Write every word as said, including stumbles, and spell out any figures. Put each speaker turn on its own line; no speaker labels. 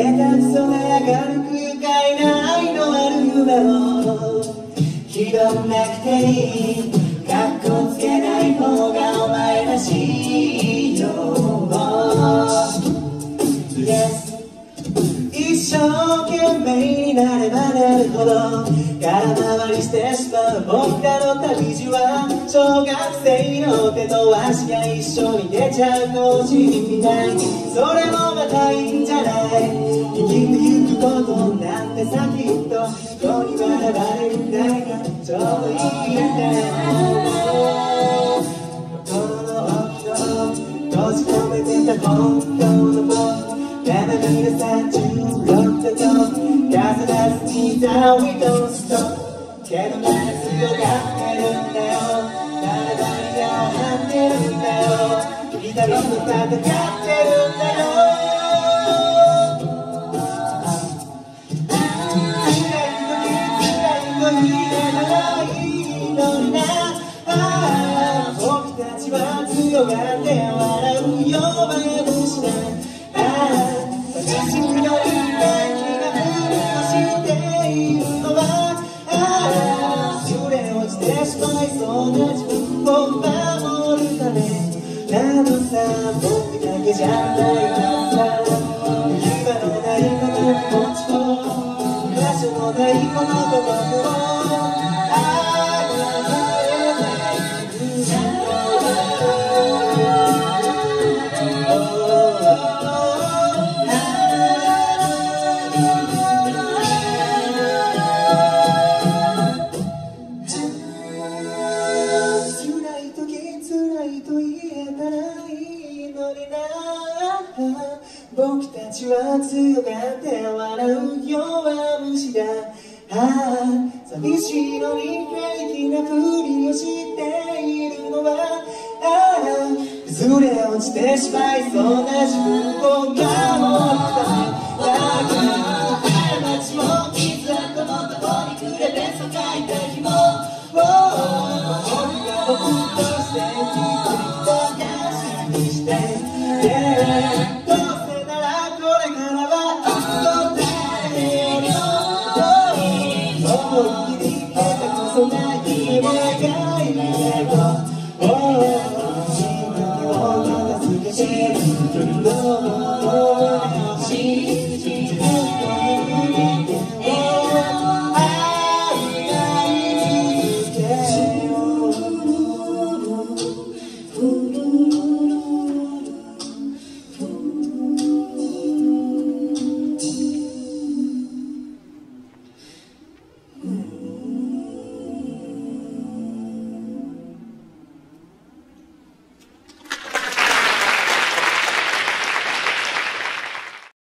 手くそで明るく愉快な愛のある夢をひどくなくていい、かっこつけない方がお前らしいよ、yes。 一生懸命になればなるほど空回りしてしまう僕らの旅路は、小学生の手と足が一緒に出ちゃう個人みたいに、それもまたいいんじゃない。生きてゆくことなんてさきっと人に学ばれるくらいがちょうどいいんだよ。心の奥を閉じ込めてた本当の僕、Never be the sad to lock the door. Cause that's me that we don't stop. けどまだ強がってるんだよ。誰々が張ってるんだよ。君たちと戦ってるんだよ。辛い時辛い時ならいいのにな。僕たちは強がって笑うよ、まぶしない。私の夢気がふりをしているのは、崩れ落ちてしまいそうな自分を守るためなのさ。僕だけじゃないはずだ。行き場のないこの気持ちを、居場所のないこの孤独を僕たちは強がって笑う弱虫だ。ああ、寂しいのに平気なふりをしているのは、ああ、崩れ落ちてしまいそうな自分を守るためだから、過ちもいつあったのとこにくれてそ書いた日も、僕が僕として君と感心して、yeah。そんな夢を描いても、自分を片付けているの